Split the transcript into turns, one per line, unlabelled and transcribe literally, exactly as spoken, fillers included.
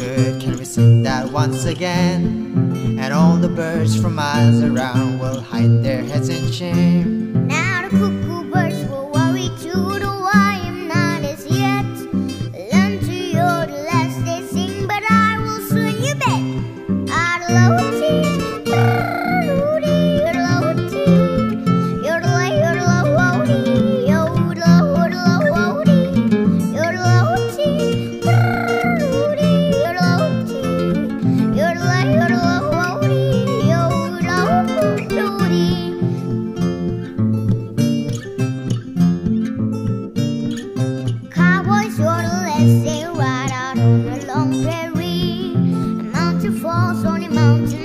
good. Can we sing that once again? And all the birds from miles around will hide their heads in shame.
Now the cuckoo birds will worry too, though I am not as yet. Learn to yodel as they sing, but I will soon, you bet. Yodel-lo-it-dee, yodel-lo-it-dee, yodel-lo-it-dee, yodel-lo-it-dee, yodel-lo-it-dee, yodel-lo-it-dee, yodel-lo-it-dee, yodel-lo-it-dee. Cowboys yodel as they ride out on a long prairie. A mountain falls on a mountain